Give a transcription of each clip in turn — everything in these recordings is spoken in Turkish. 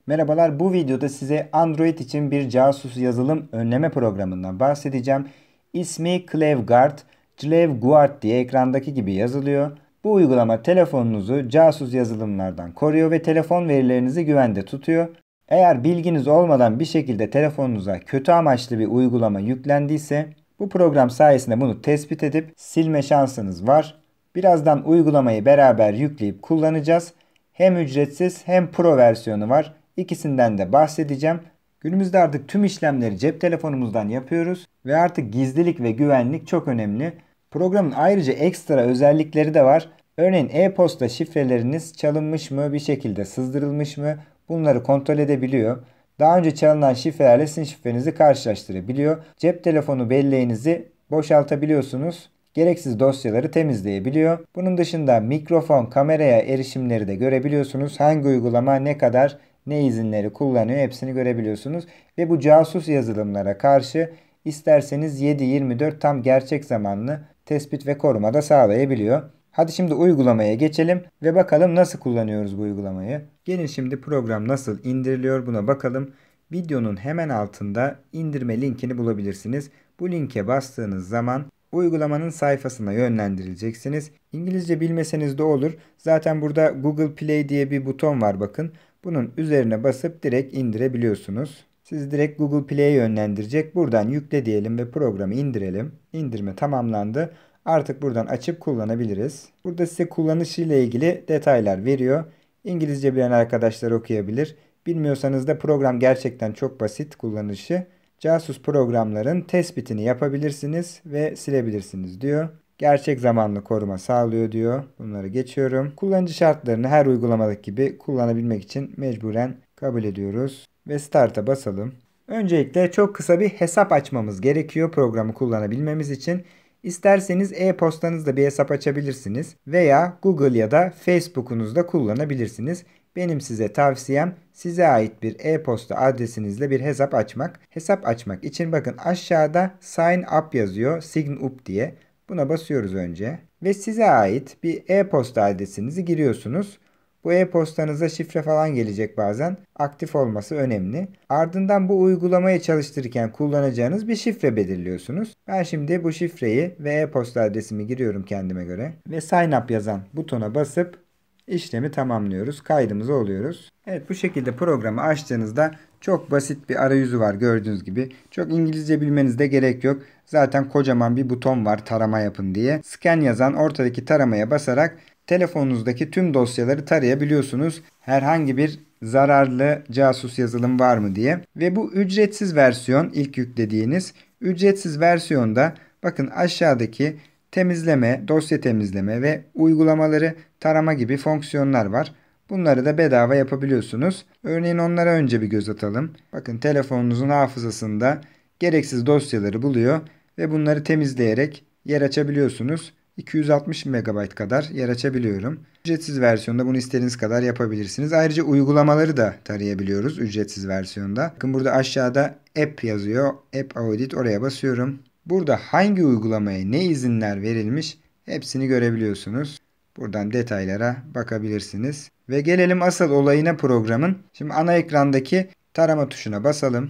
Merhabalar, bu videoda size Android için bir casus yazılım önleme programından bahsedeceğim. İsmi ClevGuard, ClevGuard diye ekrandaki gibi yazılıyor. Bu uygulama telefonunuzu casus yazılımlardan koruyor ve telefon verilerinizi güvende tutuyor. Eğer bilginiz olmadan bir şekilde telefonunuza kötü amaçlı bir uygulama yüklendiyse bu program sayesinde bunu tespit edip silme şansınız var. Birazdan uygulamayı beraber yükleyip kullanacağız. Hem ücretsiz hem pro versiyonu var. İkisinden de bahsedeceğim. Günümüzde artık tüm işlemleri cep telefonumuzdan yapıyoruz ve artık gizlilik ve güvenlik çok önemli. Programın ayrıca ekstra özellikleri de var. Örneğin e-posta şifreleriniz çalınmış mı, bir şekilde sızdırılmış mı? Bunları kontrol edebiliyor. Daha önce çalınan şifrelerle sizin şifrenizi karşılaştırabiliyor. Cep telefonu belleğinizi boşaltabiliyorsunuz. Gereksiz dosyaları temizleyebiliyor. Bunun dışında mikrofon, kameraya erişimleri de görebiliyorsunuz. Hangi uygulama ne kadar ne izinleri kullanıyor hepsini görebiliyorsunuz. Ve bu casus yazılımlara karşı isterseniz 7/24 tam gerçek zamanlı tespit ve koruma da sağlayabiliyor. Hadi şimdi uygulamaya geçelim ve bakalım nasıl kullanıyoruz bu uygulamayı. Gelin şimdi program nasıl indiriliyor buna bakalım. Videonun hemen altında indirme linkini bulabilirsiniz. Bu linke bastığınız zaman uygulamanın sayfasına yönlendirileceksiniz. İngilizce bilmeseniz de olur. Zaten burada Google Play diye bir buton var bakın. Bunun üzerine basıp direkt indirebiliyorsunuz. Siz direkt Google Play'e yönlendirecek. Buradan yükle diyelim ve programı indirelim. İndirme tamamlandı. Artık buradan açıp kullanabiliriz. Burada size kullanışıyla ilgili detaylar veriyor. İngilizce bilen arkadaşlar okuyabilir. Bilmiyorsanız da program gerçekten çok basit kullanışı. Casus programların tespitini yapabilirsiniz ve silebilirsiniz diyor. Gerçek zamanlı koruma sağlıyor diyor. Bunları geçiyorum. Kullanıcı şartlarını her uygulamadaki gibi kullanabilmek için mecburen kabul ediyoruz. Ve Start'a basalım. Öncelikle çok kısa bir hesap açmamız gerekiyor programı kullanabilmemiz için. İsterseniz e-postanızda bir hesap açabilirsiniz veya Google ya da Facebook'unuzda kullanabilirsiniz. Benim size tavsiyem size ait bir e-posta adresinizle bir hesap açmak. Hesap açmak için bakın aşağıda Sign Up yazıyor. Sign Up diye. Buna basıyoruz önce. Ve size ait bir e-posta adresinizi giriyorsunuz. Bu e-postanıza şifre falan gelecek bazen. Aktif olması önemli. Ardından bu uygulamayı çalıştırırken kullanacağınız bir şifre belirliyorsunuz. Ben şimdi bu şifreyi ve e-posta adresimi giriyorum kendime göre. Ve Sign Up yazan butona basıp işlemi tamamlıyoruz. Kaydımızı oluyoruz. Evet, bu şekilde programı açtığınızda çok basit bir arayüzü var gördüğünüz gibi. Çok İngilizce bilmeniz de gerek yok. Zaten kocaman bir buton var tarama yapın diye. Scan yazan ortadaki taramaya basarak telefonunuzdaki tüm dosyaları tarayabiliyorsunuz. Herhangi bir zararlı casus yazılım var mı diye. Ve bu ücretsiz versiyon ilk yüklediğiniz. Ücretsiz versiyonda bakın aşağıdaki temizleme, dosya temizleme ve uygulamaları tarama gibi fonksiyonlar var. Bunları da bedava yapabiliyorsunuz. Örneğin onlara önce bir göz atalım. Bakın telefonunuzun hafızasında gereksiz dosyaları buluyor ve bunları temizleyerek yer açabiliyorsunuz. 260 MB kadar yer açabiliyorum. Ücretsiz versiyonda bunu istediğiniz kadar yapabilirsiniz. Ayrıca uygulamaları da tarayabiliyoruz ücretsiz versiyonda. Bakın burada aşağıda App yazıyor. App Audit, oraya basıyorum. Burada hangi uygulamaya ne izinler verilmiş hepsini görebiliyorsunuz. Buradan detaylara bakabilirsiniz. Ve gelelim asıl olayına programın. Şimdi ana ekrandaki tarama tuşuna basalım.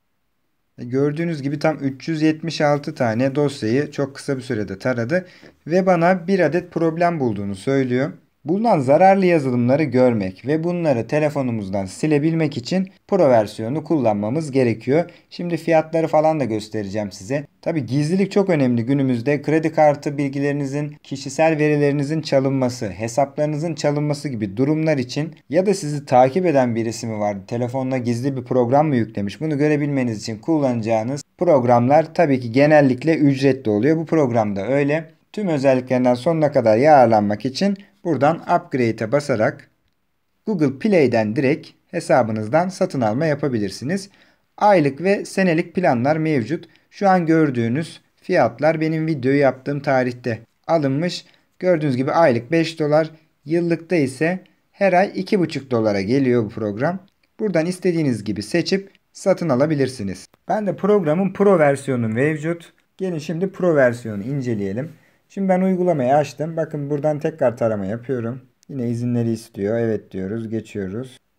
Gördüğünüz gibi tam 376 tane dosyayı çok kısa bir sürede taradı ve bana bir adet problem bulduğunu söylüyor. Bulunan zararlı yazılımları görmek ve bunları telefonumuzdan silebilmek için Pro versiyonu kullanmamız gerekiyor. Şimdi fiyatları falan da göstereceğim size. Tabi gizlilik çok önemli günümüzde. Kredi kartı bilgilerinizin, kişisel verilerinizin çalınması, hesaplarınızın çalınması gibi durumlar için ya da sizi takip eden birisi mi var, telefonuna gizli bir program mı yüklemiş, bunu görebilmeniz için kullanacağınız programlar tabii ki genellikle ücretli oluyor. Bu programda öyle. Tüm özelliklerinden sonuna kadar yararlanmak için buradan Upgrade'e basarak Google Play'den direkt hesabınızdan satın alma yapabilirsiniz. Aylık ve senelik planlar mevcut. Şu an gördüğünüz fiyatlar benim videoyu yaptığım tarihte alınmış. Gördüğünüz gibi aylık 5 dolar, yıllıkta ise her ay 2,5 dolara geliyor bu program. Buradan istediğiniz gibi seçip satın alabilirsiniz. Ben de programın Pro versiyonu mevcut. Gelin şimdi Pro versiyonu inceleyelim. Şimdi ben uygulamayı açtım. Bakın buradan tekrar tarama yapıyorum. Yine izinleri istiyor. Evet diyoruz. Geçiyoruz.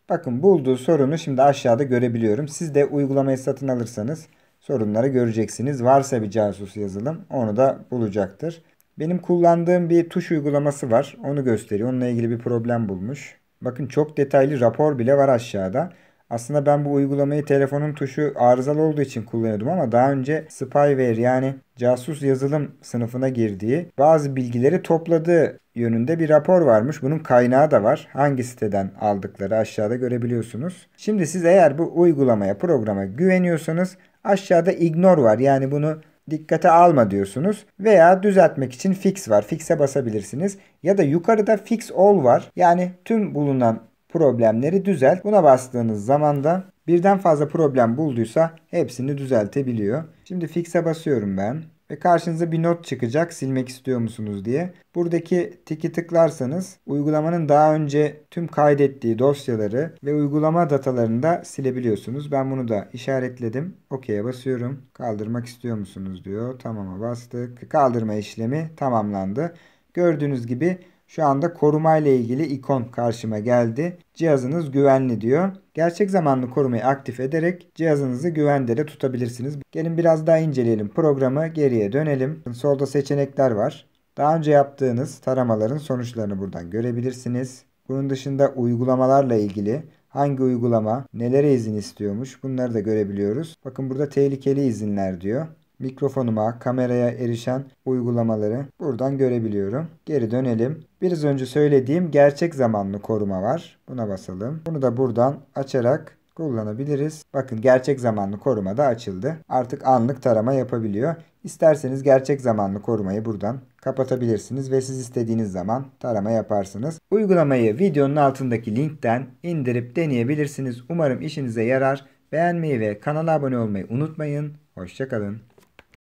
Bakın bulduğu sorunu şimdi aşağıda görebiliyorum. Siz de uygulamayı satın alırsanız sorunları göreceksiniz. Varsa bir casus yazılım onu da bulacaktır. Benim kullandığım bir tuş uygulaması var. Onu gösteriyor. Onunla ilgili bir problem bulmuş. Bakın çok detaylı rapor bile var aşağıda. Aslında ben bu uygulamayı telefonun tuşu arızalı olduğu için kullanıyordum ama daha önce spyware yani casus yazılım sınıfına girdiği bazı bilgileri topladığı yönünde bir rapor varmış. Bunun kaynağı da var. Hangi siteden aldıkları aşağıda görebiliyorsunuz. Şimdi siz eğer bu uygulamaya, programa güveniyorsanız aşağıda ignore var. Yani bunu dikkate alma diyorsunuz. Veya düzeltmek için fix var. Fix'e basabilirsiniz. Ya da yukarıda fix all var. Yani tüm bulunan problemleri düzelt. Buna bastığınız zaman da birden fazla problem bulduysa hepsini düzeltebiliyor. Şimdi fix'e basıyorum ben. Ve karşınıza bir not çıkacak silmek istiyor musunuz diye. Buradaki tiki tıklarsanız uygulamanın daha önce tüm kaydettiği dosyaları ve uygulama datalarını da silebiliyorsunuz. Ben bunu da işaretledim. OK'ye basıyorum. Kaldırmak istiyor musunuz diyor. Tamam'a bastık. Kaldırma işlemi tamamlandı. Gördüğünüz gibi şu anda koruma ile ilgili ikon karşıma geldi. Cihazınız güvenli diyor. Gerçek zamanlı korumayı aktif ederek cihazınızı güvende de tutabilirsiniz. Gelin biraz daha inceleyelim. Programı geriye dönelim. Solda seçenekler var. Daha önce yaptığınız taramaların sonuçlarını buradan görebilirsiniz. Bunun dışında uygulamalarla ilgili hangi uygulama nelere izin istiyormuş bunları da görebiliyoruz. Bakın burada tehlikeli izinler diyor. Mikrofonuma, kameraya erişen uygulamaları buradan görebiliyorum. Geri dönelim. Biraz önce söylediğim gerçek zamanlı koruma var. Buna basalım. Bunu da buradan açarak kullanabiliriz. Bakın gerçek zamanlı koruma da açıldı. Artık anlık tarama yapabiliyor. İsterseniz gerçek zamanlı korumayı buradan kapatabilirsiniz ve siz istediğiniz zaman tarama yaparsınız. Uygulamayı videonun altındaki linkten indirip deneyebilirsiniz. Umarım işinize yarar. Beğenmeyi ve kanala abone olmayı unutmayın. Hoşça kalın.